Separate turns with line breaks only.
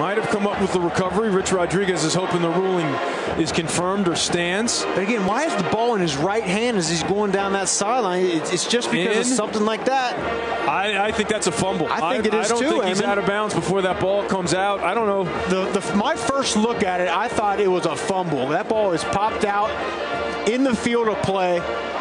might have come up with the recovery. Rich Rodriguez is hoping the ruling is confirmed or stands.
But again, why is the ball in his right hand as he's going down that sideline? It's just because of something like that.
I think that's a fumble.
I think it is too.
I don't think he's out of bounds before that ball comes out. I don't know.
My first look at it, I thought it was a fumble. That ball is popped out in the field of play.